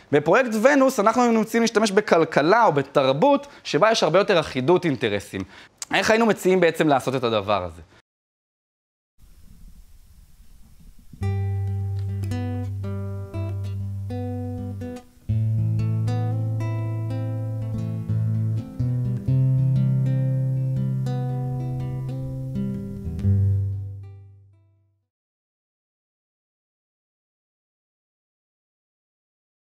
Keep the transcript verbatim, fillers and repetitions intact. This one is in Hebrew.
בפרויקט ונוס אנחנו היינו מציעים להשתמש בכלכלה או בתרבות שבה יש הרבה יותר אחידות אינטרסים. איך היינו מציעים בעצם לעשות את הדבר הזה?